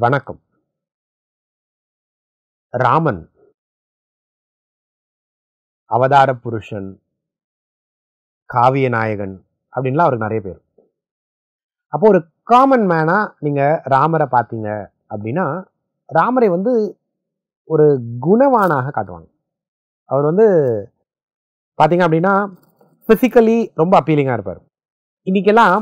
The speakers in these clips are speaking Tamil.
வணக்கம். ராமன் அவதார புருஷன், காவிய நாயகன் அப்படின்லாம் அவருக்கு நிறைய பேர். அப்போ ஒரு காமன் மேனா நீங்க ராமரை பார்த்தீங்க அப்படின்னா, ராமரை ஒரு குணவானாக காட்டுவாங்க. அவர் பார்த்தீங்க அப்படின்னா பிசிக்கலி ரொம்ப அப்பீலிங்காக இருப்பார். இன்னைக்கெல்லாம்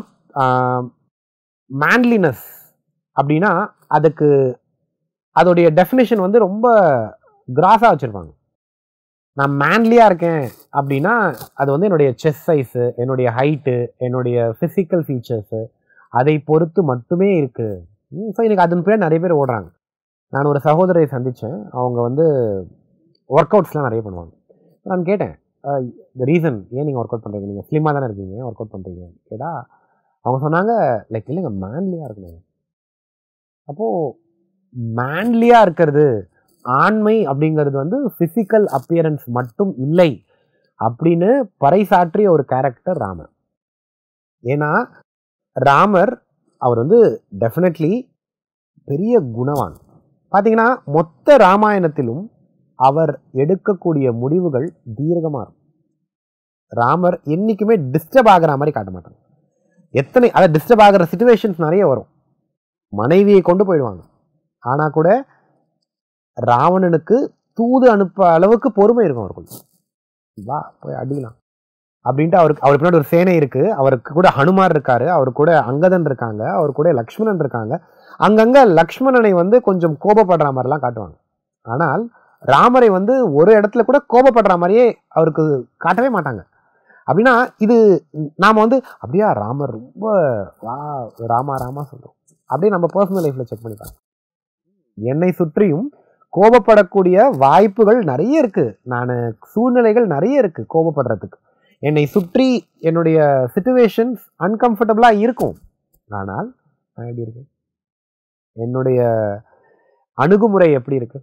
மேன்லினஸ் அப்படின்னா அதுக்கு அதோடைய டெஃபினேஷன் ரொம்ப கிராஸாக வச்சுருப்பாங்க. நான் மேன்லியாக இருக்கேன் அப்படின்னா அது என்னுடைய செஸ்ட் சைஸு, என்னுடைய ஹைட்டு, என்னுடைய ஃபிசிக்கல் ஃபீச்சர்ஸு அதை பொறுத்து மட்டுமே இருக்குது. ஸோ எனக்கு அதன் பேர் நிறைய பேர் ஓடுறாங்க. நான் ஒரு சகோதரியை சந்தித்தேன். அவங்க ஒர்க் அவுட்ஸ்லாம் நிறைய பண்ணுவாங்க. நான் கேட்டேன், த ரீசன் ஏன் நீங்கள் ஒர்க் அவுட் பண்ணுறீங்க, நீங்கள் ஸ்லிம்மாக தானே இருக்கீங்க, ஒர்க் அவுட் பண்ணுறீங்க கேட்டால் அவங்க சொன்னாங்க, லைக் இல்லைங்க மேன்லியாக இருக்கணும். அப்போது மேன்லியாக இருக்கிறது, ஆண்மை அப்படிங்கிறது ஃபிசிக்கல் அப்பியரன்ஸ் மட்டும் இல்லை அப்படின்னு பறைசாற்றிய ஒரு கேரக்டர் ராமர். ஏன்னா ராமர் அவர் டெஃபினெட்லி பெரிய குணவான். பார்த்தீங்கன்னா மொத்த ராமாயணத்திலும் அவர் எடுக்கக்கூடிய முடிவுகள் தீர்க்கமாக இருக்கும். ராமர் என்றைக்குமே டிஸ்டர்ப் ஆகிற மாதிரி காட்ட மாட்டாங்க. அதை டிஸ்டர்ப் ஆகிற சிச்சுவேஷன்ஸ் நிறைய வரும். மனைவியை கொண்டு போயிடுவாங்க. ஆனால் கூட ராவணனுக்கு தூது அனுப்ப அளவுக்கு பொறுமை இருக்கும் அவருக்கு. வா போய் அடிக்கலாம் அப்படின்ட்டு அவருக்கு பின்னாடி ஒரு சேனை இருக்கு. அவருக்கு கூட ஹனுமார் இருக்காரு, அவரு கூட அங்கதன் இருக்காங்க, அவர் கூட லக்ஷ்மணன் இருக்காங்க. அங்கங்க லக்ஷ்மணனை கொஞ்சம் கோபப்படுற மாதிரிலாம் காட்டுவாங்க. ஆனால் ராமரை ஒரு இடத்துல கூட கோபப்படுற மாதிரியே அவருக்கு காட்டவே மாட்டாங்க. அப்படின்னா இது நாம அப்படியா ராமர் ரொம்ப வா ராமா ராமா சொல்றோம் அப்படியே நம்ம பர்சனல் லைஃப்ல செக் பண்ணிப்பாங்க. என்னை சுற்றியும் கோபப்படக்கூடிய வாய்ப்புகள் நிறைய இருக்கு. சூழ்நிலைகள் நிறைய இருக்கு கோபப்படுறதுக்கு. என்னை சுற்றி என்னுடைய சிச்சுவேஷன்ஸ் அன்கம்ஃபர்டபுளா இருக்கும். ஆனால் நான் எப்படி இருக்கேன், என்னுடைய அணுகுமுறை எப்படி இருக்கு,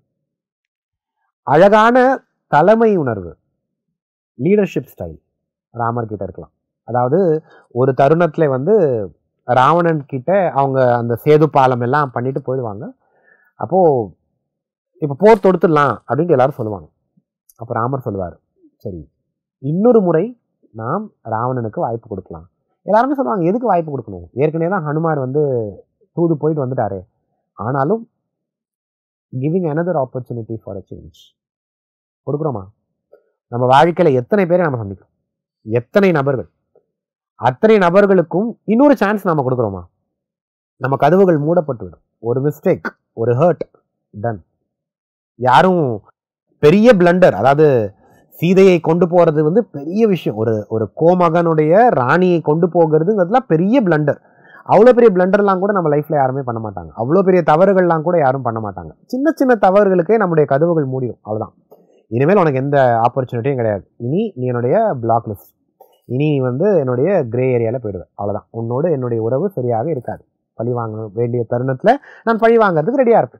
அழகான தலைமை உணர்வு, லீடர்ஷிப் ஸ்டைல் ராமர் கிட்ட இருக்கலாம். அதாவது ஒரு தருணத்துல ராவணன் கிட்ட அவங்க அந்த சேது பாலம் எல்லாம் பண்ணிட்டு போயிடுவாங்க. அப்போ இப்போ போர் தொடுத்துடலாம் அப்படின்ட்டு எல்லாரும் சொல்லுவாங்க. அப்போ ராமர் சொல்லுவார், சரி இன்னொரு முறை நாம் ராவணனுக்கு வாய்ப்பு கொடுக்கலாம். எல்லாருமே சொல்லுவாங்க, எதுக்கு வாய்ப்பு கொடுக்கணும், ஏற்கனவே தான் ஹனுமார் தூது போயிட்டு வந்துட்டாரு. ஆனாலும் giving another opportunity for a change கொடுக்குறோமா? நம்ம வாழ்க்கையில எத்தனை பேரை நம்ம சந்திக்கிறோம், எத்தனை நபர்கள், அத்தனை நபர்களுக்கும் இன்னொரு சான்ஸ் நாம கொடுக்குறோமா? நம்ம கதவுகள் மூடப்பட்டு விடும். ஒரு மிஸ்டேக், ஒரு ஹர்ட், டன். யாரும் பெரிய பிளண்டர், அதாவது சீதையை கொண்டு போறது பெரிய விஷயம். ஒரு கோமகனுடைய ராணியை கொண்டு போகிறதுங்கிறதுலாம் பெரிய பிளண்டர். அவ்வளோ பெரிய பிளண்டர்லாம் கூட நம்ம லைஃப்ல யாருமே பண்ண மாட்டாங்க. அவ்வளோ பெரிய தவறுகள்லாம் கூட யாரும் பண்ண மாட்டாங்க. சின்ன சின்ன தவறுகளுக்கே நம்முடைய கதவுகள் மூடிடும். அவ்வளோதான். இனிமேல் உனக்கு எந்த ஆப்பர்ச்சுனிட்டியும் கிடையாது. இனி நீ என்னுடைய பிளாக் லிஸ்ட், இனி என்னுடைய கிரே ஏரியாவில் போயிடுவேன். அவ்வளோதான். உன்னோடு என்னுடைய உறவு சரியாக இருக்காது. பழி வாங்க வேண்டிய தருணத்தில் நான் பழி வாங்கிறதுக்கு ரெடியாக இருப்பேன்.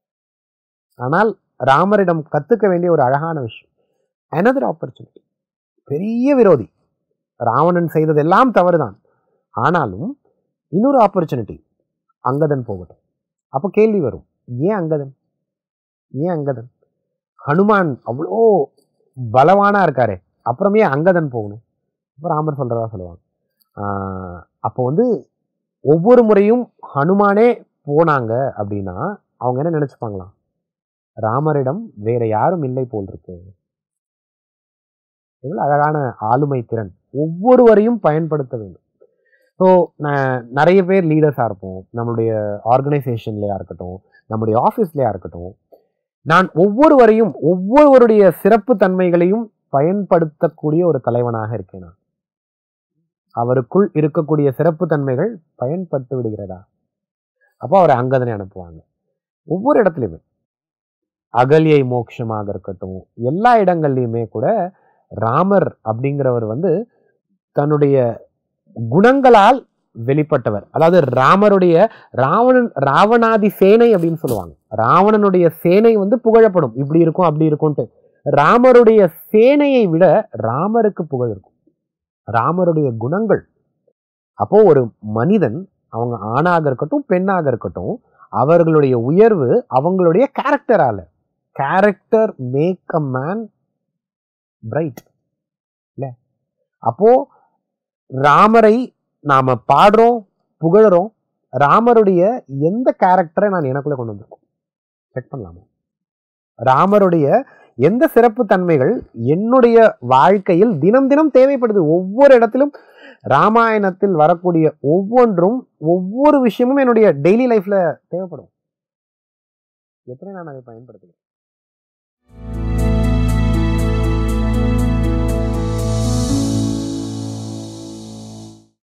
ஆனால் ராமரிடம் கற்றுக்க வேண்டிய ஒரு அழகான விஷயம், another opportunity. பெரிய விரோதி ராவணன் செய்ததெல்லாம் தவறுதான். ஆனாலும் இன்னொரு ஆப்பர்ச்சுனிட்டி, அங்கதன் போகட்டும். அப்போ கேள்வி வரும், ஏன் அங்கதன், ஏன் அங்கதன்? ஹனுமான் அவ்வளோ பலவானா இருக்காரு, அப்புறமே அங்கதன் போகணும். அப்போ ராமர் சொல்றதா சொல்லுவாங்க. அப்போ ஒவ்வொரு முறையும் ஹனுமானே போனாங்க அப்படின்னா அவங்க என்ன நினைச்சுப்பாங்களாம், ராமரிடம் வேற யாரும் இல்லை போல் இருக்கு. எவ்வளவு அழகான ஆளுமை திறன், ஒவ்வொருவரையும் பயன்படுத்த வேண்டும். ஸோ நிறைய பேர் லீடர்ஸாக இருப்போம், நம்மளுடைய ஆர்கனைசேஷன்லையா இருக்கட்டும், நம்முடைய ஆஃபீஸ்லையா இருக்கட்டும். நான் ஒவ்வொருவரையும் ஒவ்வொருவருடைய சிறப்பு தன்மைகளையும் பயன்படுத்தக்கூடிய ஒரு தலைவனாக இருக்கேன். நான் அவருக்குள் இருக்கக்கூடிய சிறப்பு தன்மைகள் பயன்பட்டு விடுகிறதா? அப்போ அவரை அங்கதனை அனுப்புவாங்க. ஒவ்வொரு இடத்துலையுமே அகல்யை மோட்சமாக இருக்கட்டும், எல்லா இடங்கள்லையுமே கூட ராமர் அப்படிங்கிறவர் தன்னுடைய குணங்களால் வெளிப்பட்டவர். அதாவது ராவணாதி சேனை அப்படின்னு சொல்லுவாங்க. ராவணனுடைய சேனை புகழப்படும், இப்படி இருக்கும் அப்படி இருக்கும்ட்டு. ராமருடைய சேனையை விட ராமருக்கு புகழ் இருக்கும், ராமருடைய குணங்கள். அப்போ ஒரு மனிதன், அவங்க ஆணாக இருக்கட்டும் பெண்ணாக இருக்கட்டும், அவர்களுடைய உயர்வு அவங்களுடைய கேரக்டரால. Character make a man pride இல்ல. அப்போ ராமரை நாம பாடுறோம், புகழறோம். ராமருடைய எந்த கேரக்டரை நான் எனக்குள்ள கொண்டு வந்திருக்கோம் செக் பண்ணலாமா? ராமருடைய எந்த சிறப்பு தன்மைகள் என்னுடைய வாழ்க்கையில் தினம் தினம் தேவைப்படுது? ஒவ்வொரு இடத்திலும் ராமாயணத்தில் வரக்கூடிய ஒவ்வொன்றும், ஒவ்வொரு விஷயமும் என்னுடைய டெய்லி லைஃப்ல தேவைப்படும். எப்படி நான் அதை பயன்படுத்துகிறேன்?